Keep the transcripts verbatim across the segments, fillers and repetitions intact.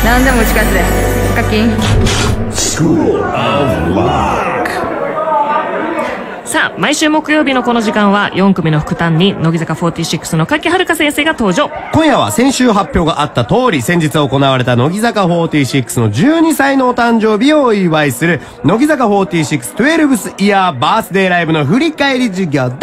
何でも打ち返すで課金。 さあ、毎週木曜日のこの時間はよん組の副担に乃木坂フォーティーシックスの柿遥先生が登場。 今夜は先週発表があった通り、先日行われた乃木坂フォーティーシックスのじゅうにさいのお誕生日をお祝いする乃木坂フォーティーシックスじゅうにイヤーバースデーライブの振り返り授業です。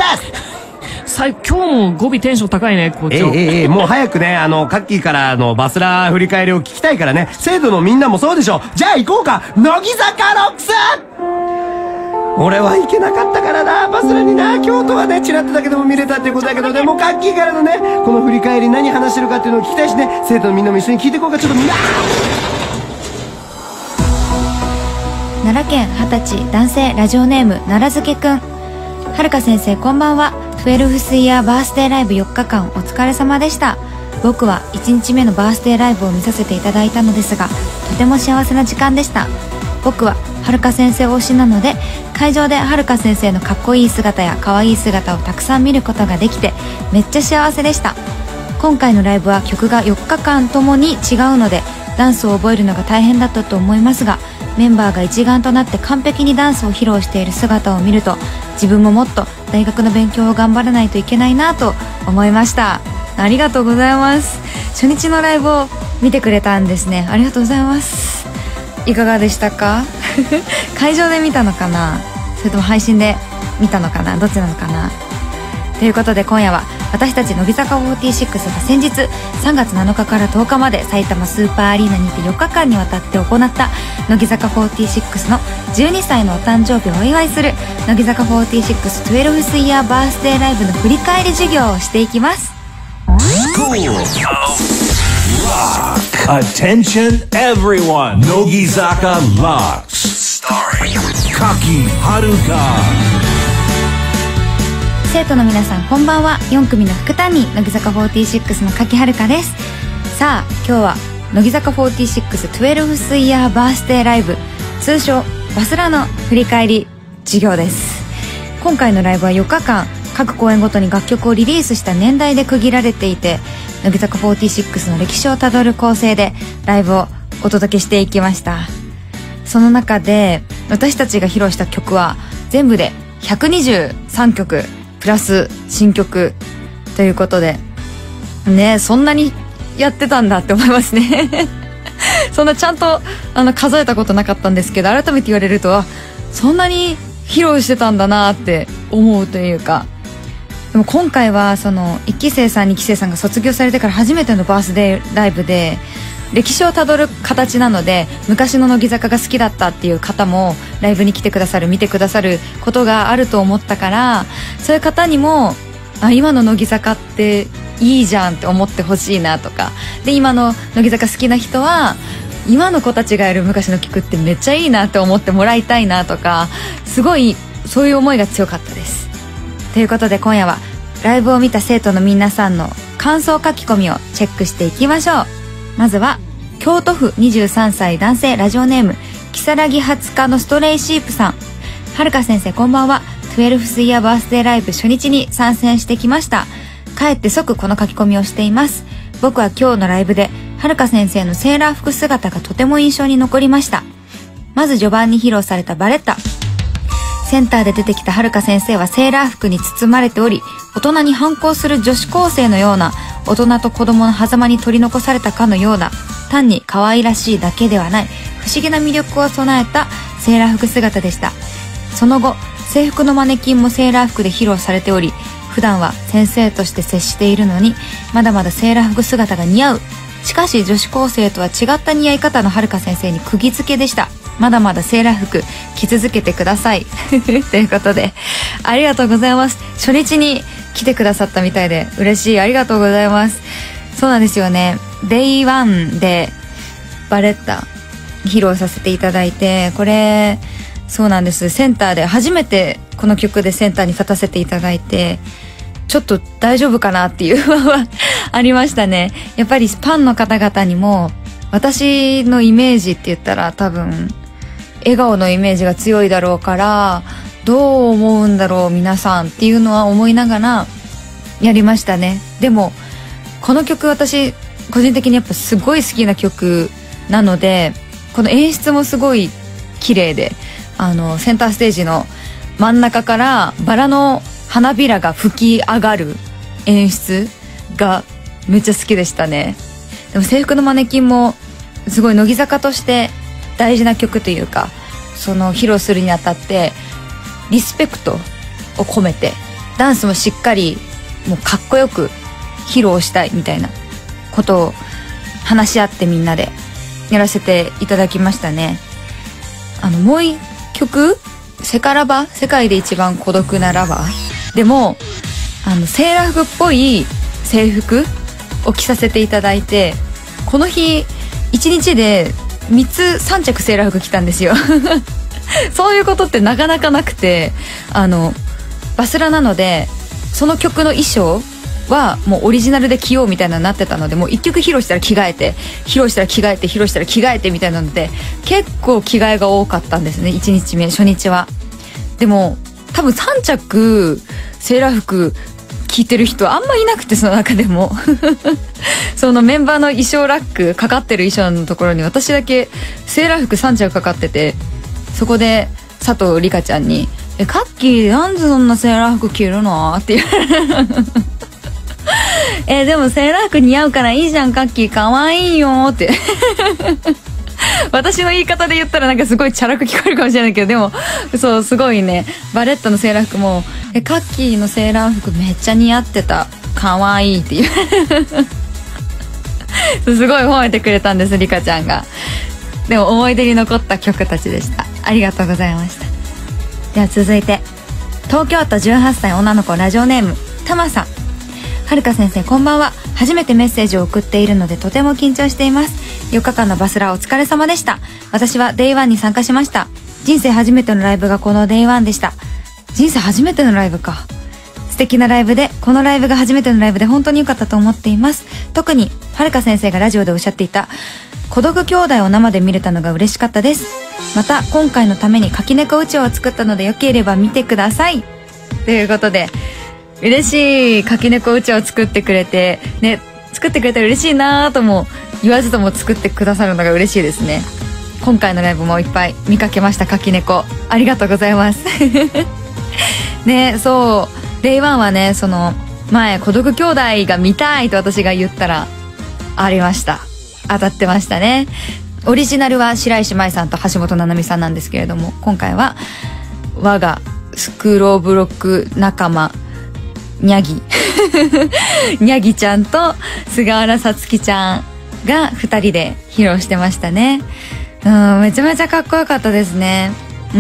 さ今日も語尾テンション高いね、校長。 ええええ、もう早くね、あの、カッキーからのバスラー振り返りを聞きたいからね、生徒のみんなもそうでしょ。じゃあ行こうか、乃木坂ロックス。俺は行けなかったからな、バスラにな。京都はね、チラッとだけでも見れたってことだけど、でもカッキーからのね、この振り返り何話してるかっていうのを聞きたいしね、生徒のみんなも一緒に聞いていこうか。ちょっとみんな。 奈良県二十歳男性ラジオネーム奈良漬くん。はるか先生こんばんは。じゅうにイヤーバースデーライブよっかかんお疲れ様でした。僕はいちにちめのバースデーライブを見させていただいたのですが、とても幸せな時間でした。僕ははるか先生推しなので、会場ではるか先生のかっこいい姿や可愛い姿をたくさん見ることができてめっちゃ幸せでした。今回のライブは曲がよっかかんともに違うのでダンスを覚えるのが大変だったと思いますが、メンバーが一丸となって完璧にダンスを披露している姿を見ると、自分ももっと大学の勉強を頑張らないといけないなと思いました。ありがとうございます。初日のライブを見てくれたんですね。ありがとうございます。いかがでしたか？会場で見たのかな、それとも配信で見たのかな、どっちなのかな。ということで今夜は私たち乃木坂フォーティーシックスが先日さんがつなのかからとおかまで埼玉スーパーアリーナにてよっかかんにわたって行った乃木坂フォーティーシックスのじゅうにさいのお誕生日をお祝いする乃木坂フォーティーシックスじゅうにイヤーバースデーライブの振り返り授業をしていきます。 Attention everyone! Nogizaka Locks Starring Kaki Haruka。 生徒の皆さんこんばんは。よん組の副担任乃木坂フォーティーシックスの柿遥香です。さあ今日は乃木坂フォーティーシックスじゅうにイヤーバースデーライブ、通称バスラの振り返り授業です。今回のライブはよっかかん各公演ごとに楽曲をリリースした年代で区切られていて、乃木坂フォーティーシックスの歴史をたどる構成でライブをお届けしていきました。その中で私たちが披露した曲は全部でひゃくにじゅうさんきょくプラス新曲ということでね、そんなにやってたんだって思いますねそんなちゃんとあの数えたことなかったんですけど、改めて言われるとそんなに披露してたんだなって思うというか、でも今回はそのいっき生さんにき生さんが卒業されてから初めてのバースデーライブで、歴史をたどる形なので昔の乃木坂が好きだったっていう方もライブに来てくださる、見てくださることがあると思ったから、そういう方にもあ今の乃木坂っていいじゃんって思ってほしいなとかで、今の乃木坂好きな人は今の子たちがやる昔の曲ってめっちゃいいなって思ってもらいたいなとか、すごいそういう思いが強かったです。ということで今夜はライブを見た生徒の皆さんの感想書き込みをチェックしていきましょう。まずは京都府にじゅうさんさい男性ラジオネーム如月はつかのストレイシープさん。はるか先生こんばんは。じゅうにイヤーバースデーライブ初日に参戦してきました。帰って即この書き込みをしています。僕は今日のライブではるか先生のセーラー服姿がとても印象に残りました。まず序盤に披露されたバレッタ。センターで出てきたはるか先生はセーラー服に包まれており、大人に反抗する女子高生のような、大人と子供の狭間に取り残されたかのような、単に可愛らしいだけではない不思議な魅力を備えたセーラー服姿でした。その後制服のマネキンもセーラー服で披露されており、普段は先生として接しているのにまだまだセーラー服姿が似合う。しかし女子高生とは違った似合い方のはるか先生に釘付けでした。まだまだセーラー服着続けてくださいということでありがとうございます。初日に来てくださったみたいで嬉しい。ありがとうございます。そうなんですよね。デイワンでバレッタ披露させていただいて、これそうなんです、センターで初めてこの曲でセンターに立たせていただいて、ちょっと大丈夫かなっていう不安はありましたね。やっぱりファンの方々にも私のイメージって言ったら多分笑顔のイメージが強いだろうから、どう思うんだろう皆さんっていうのは思いながらやりましたね。でもこの曲私個人的にやっぱすごい好きな曲なのでこの演出もすごい綺麗で、あのセンターステージの真ん中からバラの花びらが吹き上がる演出がめっちゃ好きでしたね。でも制服のマネキンもすごい乃木坂として大事な曲というか、その披露するにあたってリスペクトを込めてダンスもしっかりもうかっこよく披露したいみたいなことを話し合ってみんなでやらせていただきましたね。あのもう一曲セカラバ、世界で一番孤独なラバーでもあのセーラー服っぽい制服を着させていただいて、この日いちにちでみっつさんちゃくセーラー服着たんですよそういうことってなかなかなくて、あのバスラなのでその曲の衣装はもうオリジナルで着ようみたいなのになってたので、もういっきょく披露したら着替えて披露したら着替えて披露したら着替えてみたいなので結構着替えが多かったんですね、いちにちめ初日は。でも多分さんちゃくセーラー服着てる人あんまいなくて、その中でもそのメンバーの衣装ラックかかってる衣装のところに私だけセーラー服さんちゃくかかってて、そこで佐藤里香ちゃんに「えカッキーなんでそんなセーラー服着るの?」って言われるえでもセーラー服似合うからいいじゃんカッキーかわいいよって私の言い方で言ったらなんかすごいチャラく聞こえるかもしれないけど、でもそうすごいね、バレットのセーラー服もえカッキーのセーラー服めっちゃ似合ってたかわいいって言うすごい褒めてくれたんです、リカちゃんが。でも思い出に残った曲たちでした。ありがとうございました。では続いて東京都じゅうはっさい女の子ラジオネームたまさん。はるか先生こんばんは。初めてメッセージを送っているのでとても緊張しています。よっかかんのバスラーお疲れ様でした。私はデイワンに参加しました。人生初めてのライブがこのデイワンでした。人生初めてのライブか。素敵なライブで、このライブが初めてのライブで本当に良かったと思っています。特にはるか先生がラジオでおっしゃっていた孤独兄弟を生で見れたのが嬉しかったです。また今回のために柿猫うちわを作ったのでよければ見てくださいということで、嬉しい。柿猫うちわを作ってくれてね、作ってくれたら嬉しいなとも言わずとも作ってくださるのが嬉しいですね。今回のライブもいっぱい見かけました。柿猫ありがとうございますね。そうデイワンはね、その前孤独兄弟が見たいと私が言ったらありました。当たってましたね。オリジナルは白石麻衣さんと橋本七海さんなんですけれども、今回は我がスクローブロック仲間にゃぎにゃぎちゃんと菅原さつきちゃんがふたりで披露してましたね。うん、めちゃめちゃかっこよかったですね。うん、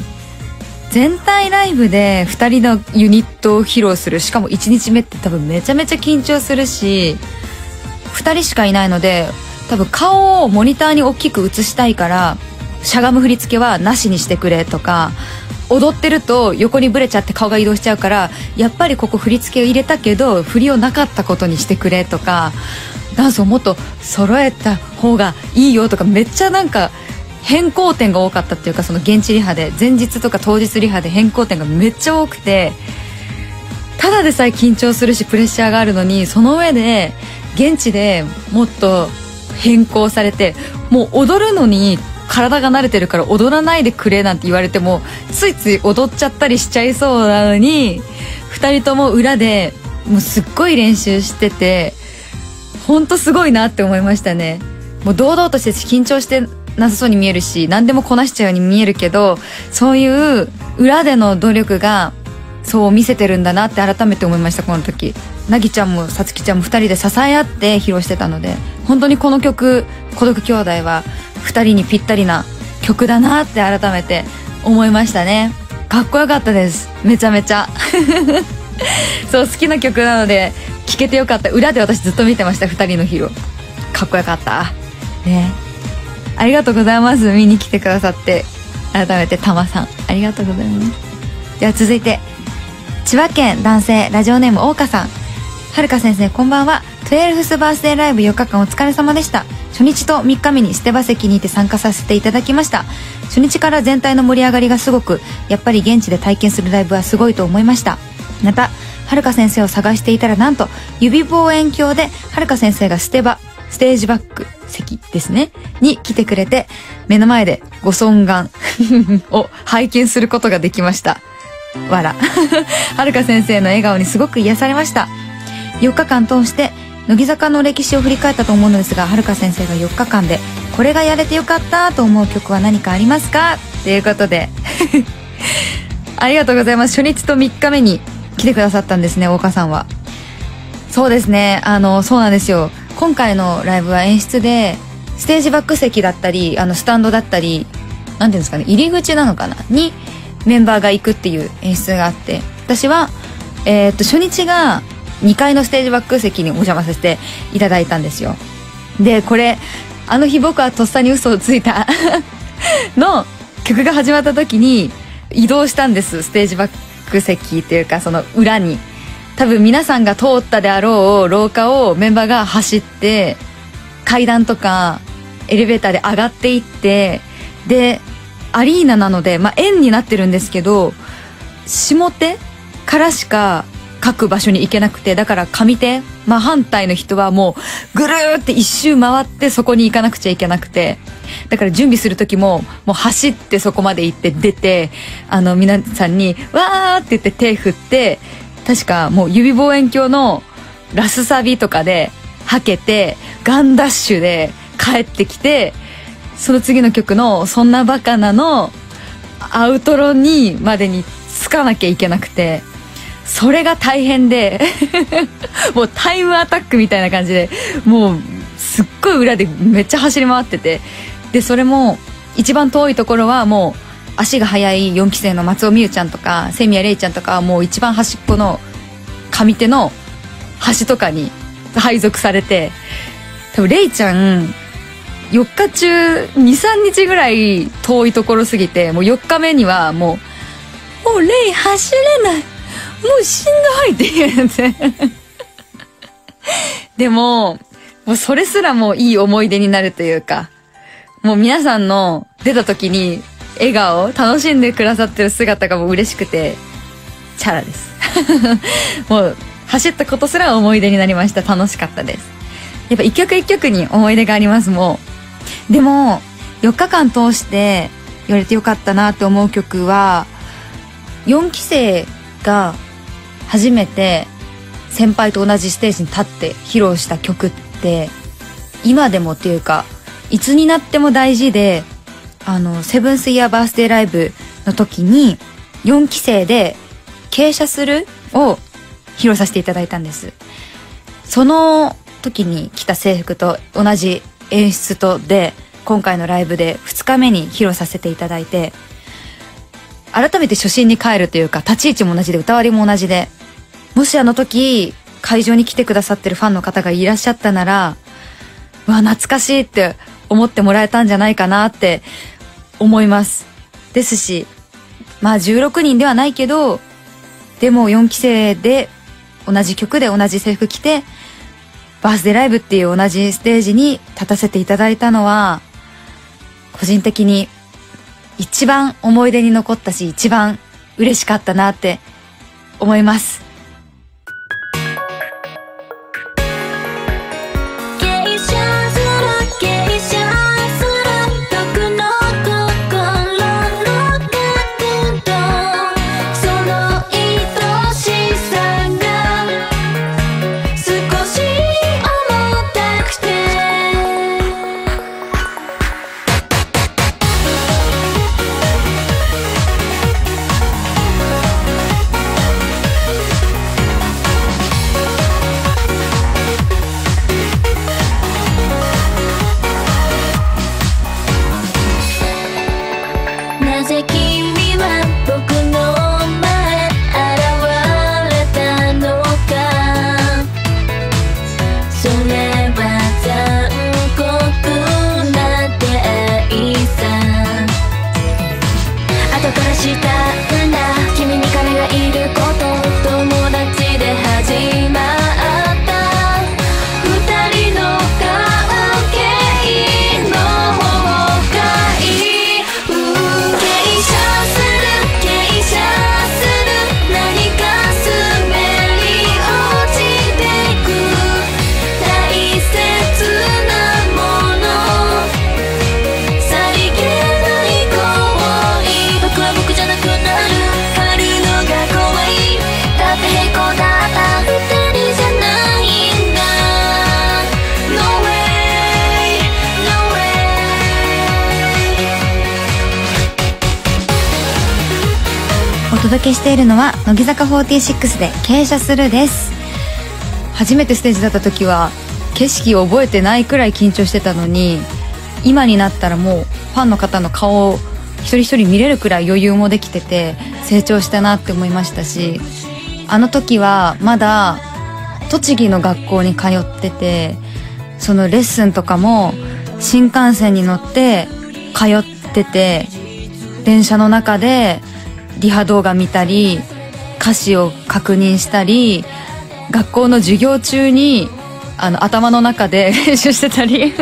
全体ライブでふたりのユニットを披露する、しかもいちにちめって多分めちゃめちゃ緊張するし、ふたりしかいないので多分顔をモニターに大きく映したいからしゃがむ振り付けはなしにしてくれとか、踊ってると横にブレちゃって顔が移動しちゃうからやっぱりここ振り付けを入れたけど振りをなかったことにしてくれとか、ダンスをもっと揃えた方がいいよとか、めっちゃなんか変更点が多かったっていうか、その現地リハで前日とか当日リハで変更点がめっちゃ多くて、ただでさえ緊張するしプレッシャーがあるのに、その上で現地でもっと変更されて、もう踊るのに体が慣れてるから踊らないでくれなんて言われてもついつい踊っちゃったりしちゃいそうなのに、ふたりとも裏でもうすっごい練習してて、ほんとすごいなって思いましたね。もう堂々として緊張してなさそうに見えるし何でもこなしちゃうように見えるけど、そういう裏での努力がそう見せてるんだなって改めて思いました。この時なぎちゃんもさつきちゃんもふたりで支え合って披露してたので、本当にこの曲孤独兄弟はふたりにぴったりな曲だなって改めて思いましたね。かっこよかったです、めちゃめちゃそう好きな曲なので聴けてよかった。裏で私ずっと見てました、ふたりの披露。かっこよかったね。ありがとうございます、見に来てくださって。改めてたまさんありがとうございます。では続いて千葉県男性ラジオネーム大花さん。はるか先生こんばんは。トゥエルフスバースデーライブよっかかんお疲れ様でした。初日とみっかめに捨て場席にて参加させていただきました。初日から全体の盛り上がりがすごく、やっぱり現地で体験するライブはすごいと思いました。またはるか先生を探していたら、なんと指望遠鏡ではるか先生が捨て場ステージバック席ですねに来てくれて、目の前でご尊願を拝見することができました。わらはるか先生の笑顔にすごく癒されました。よっかかん通して乃木坂の歴史を振り返ったと思うのですが、はるか先生がよっかかんでこれがやれてよかったと思う曲は何かありますかということでありがとうございます。初日とみっかめに来てくださったんですね、大岡さんは。そうですね、あのそうなんですよ。今回のライブは演出でステージバック席だったり、あのスタンドだったり、なんていうんですかね、入り口なのかなにメンバーが行くっていう演出があって、私はえー、っと初日がにかいのステージバック席にお邪魔させていただいたんですよ。でこれあの日僕はとっさに嘘をついたの曲が始まった時に移動したんです。ステージバック席っていうかその裏に、多分皆さんが通ったであろう廊下をメンバーが走って、階段とかエレベーターで上がっていって、でアリーナなので、まあ、円になってるんですけど、下手からしか各場所に行けなくて、だから上手真反対の人はもうぐるーって一周回ってそこに行かなくちゃいけなくて、だから準備する時ももう走ってそこまで行って出て、あの皆さんにわーって言って手振って、確かもう指望遠鏡のラスサビとかではけてガンダッシュで帰ってきて、その次の曲のそんなバカなのアウトロにまでにつかなきゃいけなくて、それが大変でもうタイムアタックみたいな感じで、もうすっごい裏でめっちゃ走り回ってて、でそれも一番遠いところはもう足が速いよんき生の松尾美優ちゃんとかセミヤレイちゃんとかはもう一番端っこの上手の端とかに配属されて、多分レイちゃんよっか中 にさんにちぐらい遠いところすぎて、もうよっかめにはもうもうレイ走れない、もうしんどいって言ってでももうそれすらもいい思い出になるというか、もう皆さんの出た時に笑顔楽しんでくださってる姿がもう嬉しくてチャラですもう走ったことすら思い出になりました。楽しかったです。やっぱ一曲一曲に思い出があります。もうでもよっかかん通して言われてよかったなって思う曲は、よんき生が初めて先輩と同じステージに立って披露した曲って今でもっていうかいつになっても大事で、あのセブンスイヤーバースデーライブの時によんき生で傾斜するを披露させていただいたんです。その時に着た制服と同じ演出とで今回のライブでふつかめに披露させていただいて、改めて初心に帰るというか、立ち位置も同じで歌割りも同じで、もしあの時会場に来てくださってるファンの方がいらっしゃったなら、うわ懐かしいって思ってもらえたんじゃないかなって思います。ですし、まあじゅうろくにんではないけど、でもよんき生で同じ曲で同じ制服着てバースデーライブっていう同じステージに立たせていただいたのは、個人的に一番思い出に残ったし、一番嬉しかったなって思います。 届けしているのは乃木坂フォーティーシックスで傾斜するです。初めてステージだった時は景色を覚えてないくらい緊張してたのに、今になったらもうファンの方の顔を一人一人見れるくらい余裕もできてて成長したなって思いましたし、あの時はまだ栃木の学校に通ってて、そのレッスンとかも新幹線に乗って通ってて、電車の中でリハ動画見たり歌詞を確認したり、学校の授業中にあの頭の中で練習してたり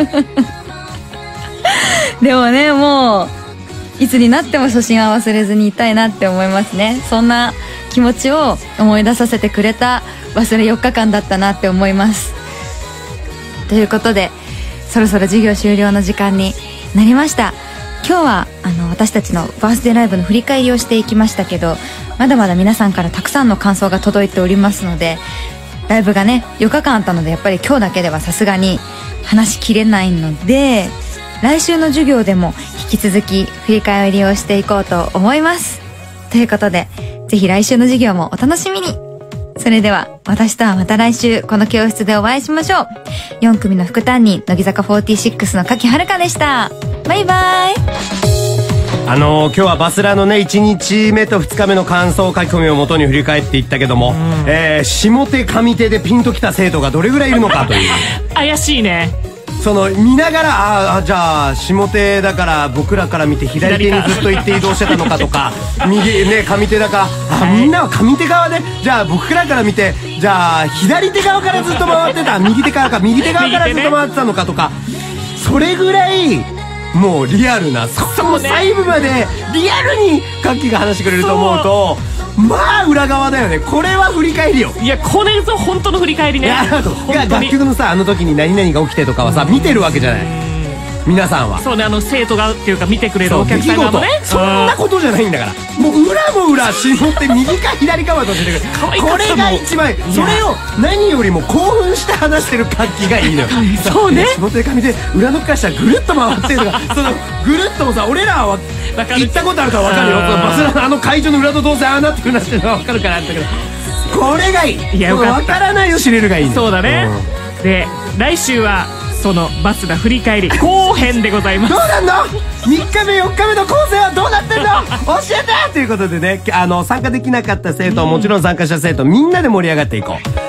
でもね、もういつになっても初心は忘れずにいたいなって思いますね。そんな気持ちを思い出させてくれた忘れよっかかんだったなって思います。ということで、そろそろ授業終了の時間になりました。今日はあの私たちのバースデーライブの振り返りをしていきましたけど、まだまだ皆さんからたくさんの感想が届いておりますので、ライブがねよっかかんあったので、やっぱり今日だけではさすがに話しきれないので、来週の授業でも引き続き振り返りをしていこうと思います。ということで、ぜひ来週の授業もお楽しみに。それでは私とはまた来週この教室でお会いしましょう。よん組の副担任乃木坂フォーティーシックスの柿遥でした。バイバイ。 あのー、今日はバスラのねいちにちめとふつかめの感想書き込みを元に振り返っていったけども、えー、下手上手でピンときた生徒がどれぐらいいるのかという怪しいね。 その見ながら、ああじゃあ下手だから僕らから見て左手にずっと行って移動してたのかとか右ね上手だからあ、はい、みんなは上手側で、じゃあ僕らから見てじゃあ左手側からずっと回ってた右手側か右手側からずっと回ってたのかとか、それぐらいもうリアルな、その細部までリアルにカッキーが話してくれると思うと、まあ裏側だよね。これは振り返りよ。 いや、これぞ本当の振り返りね。いや、 楽曲のさ、あの時に何々が起きてとかはさ、見てるわけじゃない皆さんは。 そうね、あの生徒がっていうか見てくれるお客さんがね、 そんなことじゃないんだから、もう裏も裏下手右か左かはと教えてくれる。これが一番、それを何よりも興奮して話してるカッキーがいいのよ。 そうね、 下手上手裏のかしたらぐるっと回ってるとか、そのぐるっともさ、俺らは行ったことあるから分かるよ。バスラのあの会場の裏とどうせああなってるなっていうのは分かるからあったけど、これがいい。いや、分からないよ知れるがいい。 そうだね、うん、で来週はそのバスラ振り返り後編でございます。 どうなんのみっかめよっかめの構成はどうなってんの教えてということでね、あの参加できなかった生徒、もちろん参加した生徒みんなで盛り上がっていこう。